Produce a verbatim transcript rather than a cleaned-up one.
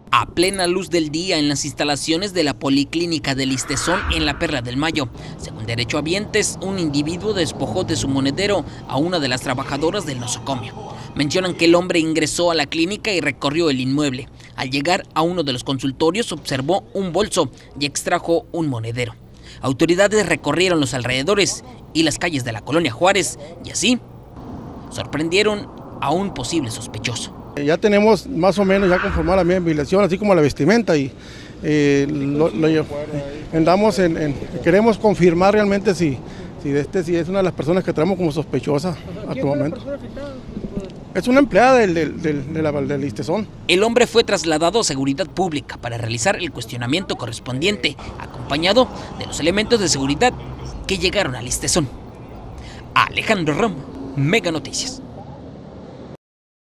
A plena luz del día en las instalaciones de la Policlínica del Listezón en la Perla del Mayo. Según derechohabientes, un individuo despojó de su monedero a una de las trabajadoras del nosocomio. Mencionan que el hombre ingresó a la clínica y recorrió el inmueble. Al llegar a uno de los consultorios observó un bolso y extrajo un monedero. Autoridades recorrieron los alrededores y las calles de la colonia Juárez y así sorprendieron a un posible sospechoso. Ya tenemos más o menos ya conformada la violación, así como la vestimenta, y eh, lo, lo, andamos en, en, queremos confirmar realmente si, si, este, si es una de las personas que traemos como sospechosa a tu momento. Es una empleada del, del, del, de la, del Listezón. El hombre fue trasladado a seguridad pública para realizar el cuestionamiento correspondiente, acompañado de los elementos de seguridad que llegaron al Listezón. Alejandro Romo, Mega Noticias.